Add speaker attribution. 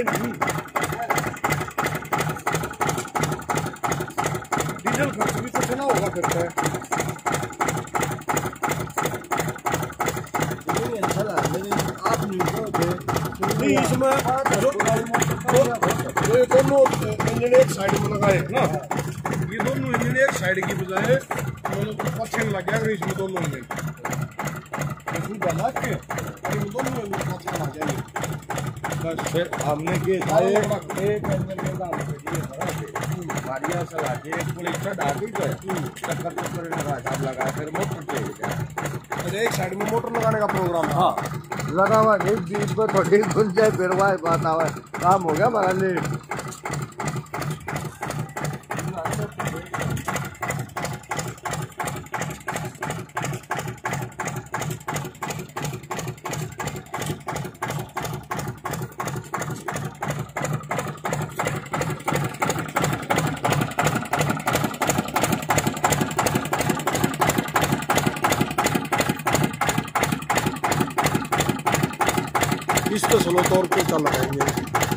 Speaker 1: नहीं, डीजल खर्च भी तो चला होगा फिर से।
Speaker 2: आप
Speaker 1: नहीं इसमें जो ये दोनों इंजन एक साइड में लगाए ना, ये दोनों इंजन एक साइड की बजाय पछे लग गया अगर इसमें दोनों इंजन लगा के दोनों इंजन पछे लग जाएंगे। बस फिर हमने के एक इंजन के दाम पे दिए गाड़ियां चला के एक पूरी चढ़ा दी गए चक्कर चक्कर लगा फिर मोटर चल गया। एक साइड में मोटर लगाने का प्रोग्राम है। हाँ
Speaker 2: लगा हुआ नहीं, बीच में थोड़ी गुंजाइश फिर वाई बात आवा, काम हो गया हमारा लेट।
Speaker 1: इस तो स्लो तौर पे चल रहा है।